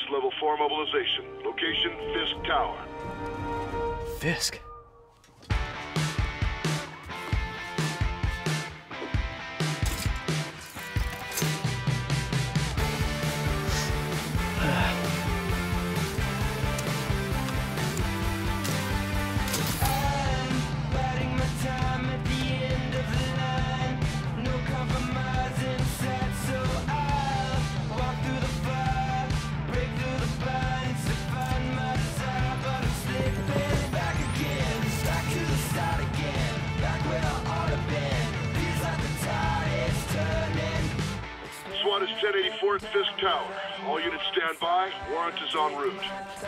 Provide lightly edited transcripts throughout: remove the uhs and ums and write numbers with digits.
level 4 mobilization. Location, Fisk Tower. Fisk? SWAT is 1084 at Fisk Tower. All units stand by. Warrant is en route.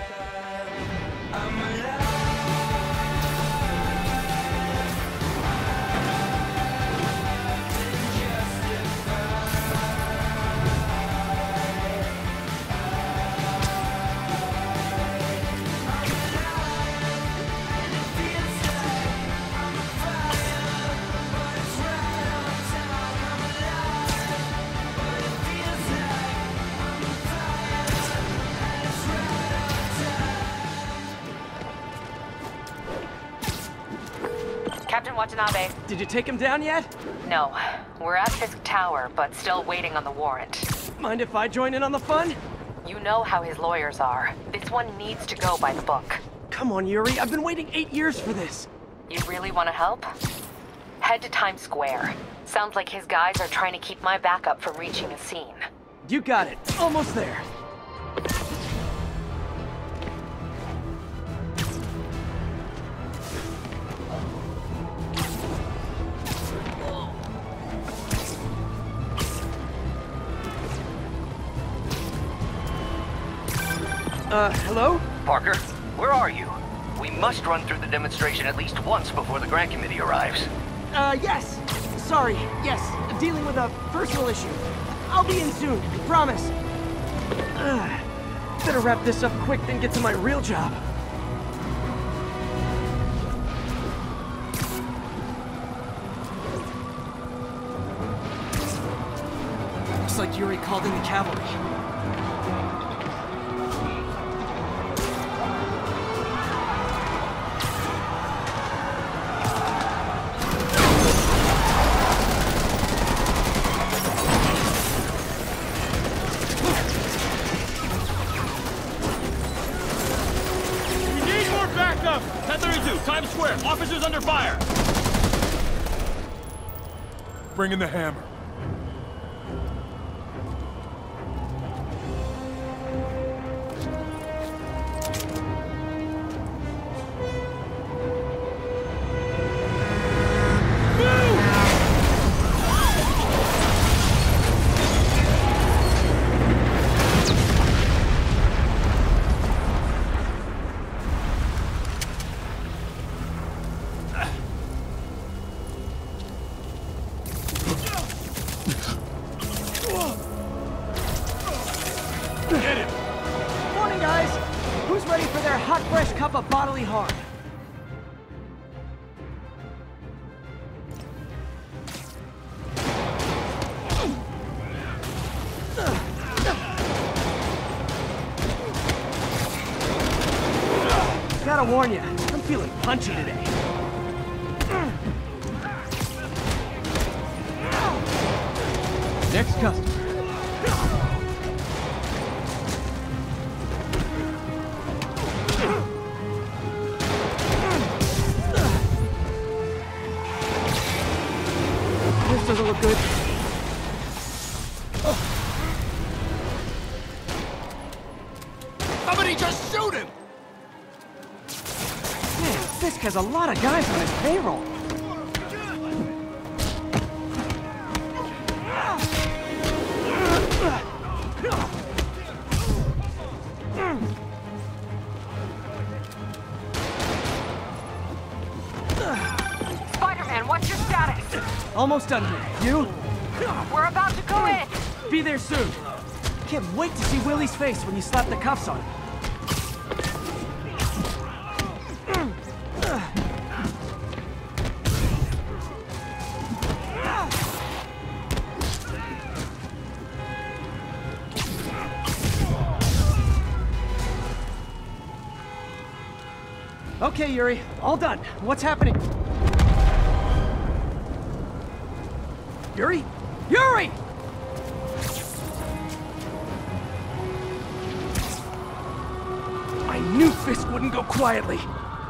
Captain Watanabe. Did you take him down yet? No. We're at Fisk Tower, but still waiting on the warrant. Mind if I join in on the fun? You know how his lawyers are. This one needs to go by the book. Come on, Yuri. I've been waiting 8 years for this. You really want to help? Head to Times Square. Sounds like his guys are trying to keep my backup from reaching the scene. You got it. Almost there. Hello? Parker, where are you? We must run through the demonstration at least once before the grant committee arrives. Yes. Sorry. Yes. Dealing with a personal issue. I'll be in soon. Promise. Better wrap this up quick than get to my real job. Looks like Yuri called in the cavalry. Times Square, officers under fire! Bring in the hammer. Morning, guys! Who's ready for their hot, fresh cup of bodily harm? Gotta warn you, I'm feeling punchy today. Next customer. This doesn't look good. Somebody just shoot him! Man, Fisk has a lot of guys on his payroll. Spider-Man, what's your status? Almost done here. You? We're about to go in! Be there soon. Can't wait to see Willie's face when you slap the cuffs on him. Okay, Yuri. All done. What's happening? Yuri? Yuri! I knew Fisk wouldn't go quietly.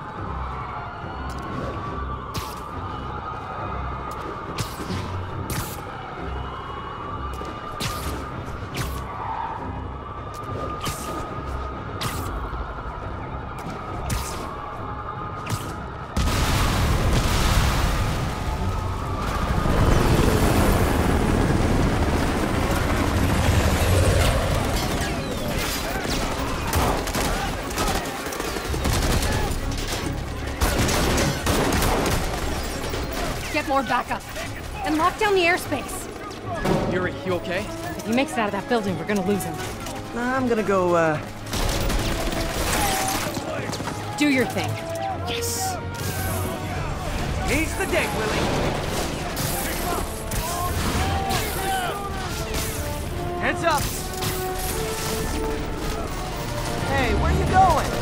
Get more backup. And lock down the airspace. Yuri, you okay? If he makes it out of that building, we're gonna lose him. I'm gonna go, Do your thing. Yes! He's the day, Willie! Heads up! Hey, where you going?